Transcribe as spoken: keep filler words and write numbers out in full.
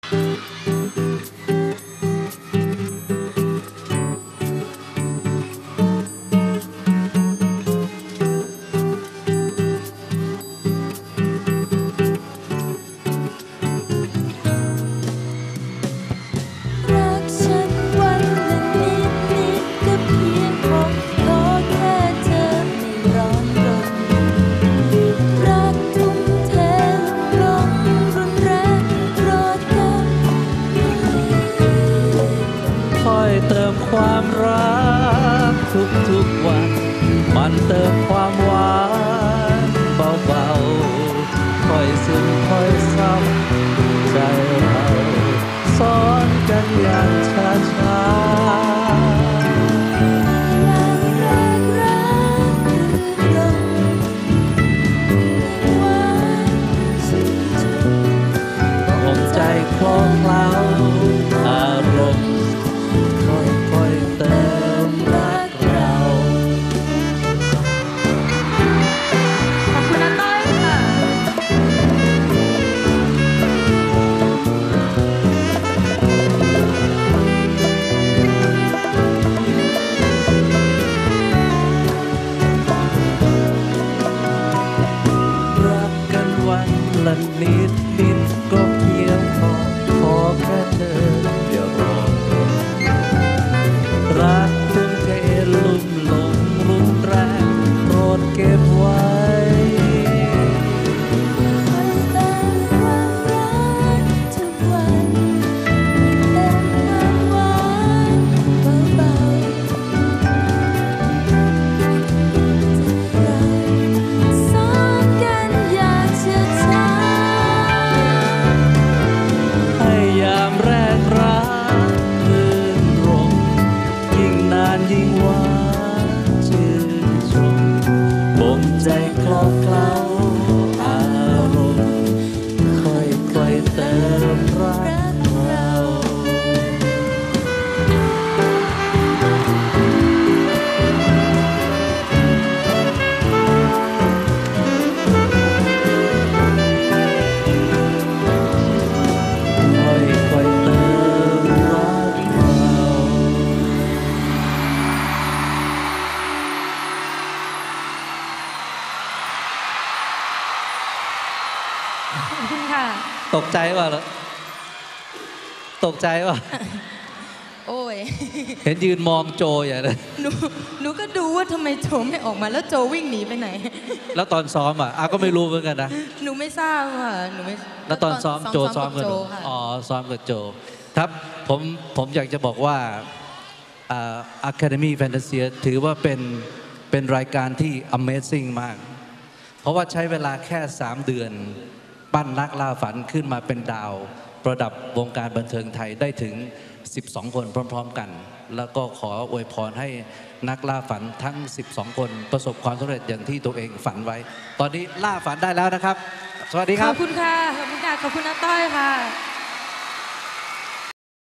ความรักทุกๆวันมันเติมความหวานเบาๆค่อยซึมค่อยซ้ำใจเราสอนกันอย่างช้าๆอกใจคลอเคล้าอารมณ์ละนิดนิดก็เพียงพอขอแค่เธออย่ารอรักทุ่มเทลุ่มหลงรุนแรงโปรดเก็บไว้ยิ่งหวานชื่นชมบ่มใจคลอเคล้าอารมณ์ค่อยๆเติมรักเราค่อยๆเติมรักเราตกใจว่ะเหรอตกใจว่ะโอ้ยเห็นยืนมองโจอย่างนั้นหนูหนูก็ดูว่าทำไมโจไม่ออกมาแล้วโจวิ่งหนีไปไหนแล้วตอนซ้อมอ่ะอาก็ไม่รู้เหมือนกันนะหนูไม่ทราบค่ะหนูไม่แล้วตอนซ้อมโจซ้อมกันอ๋อซ้อมกับโจครับผมผมอยากจะบอกว่า Academy Fantasia ถือว่าเป็นเป็นรายการที่ Amazing มากเพราะว่าใช้เวลาแค่สามเดือนปั้นนักล่าฝันขึ้นมาเป็นดาวประดับวงการบันเทิงไทยได้ถึงสิบสองคนพร้อมๆกันแล้วก็ขออวยพรให้นักล่าฝันทั้งสิบสองคนประสบความสำเร็จอย่างที่ตัวเองฝันไว้ตอนนี้ล่าฝันได้แล้วนะครับสวัสดีครับขอบคุณค่ะขอบคุณค่ะขอบคุณน้าต้อยค่ะ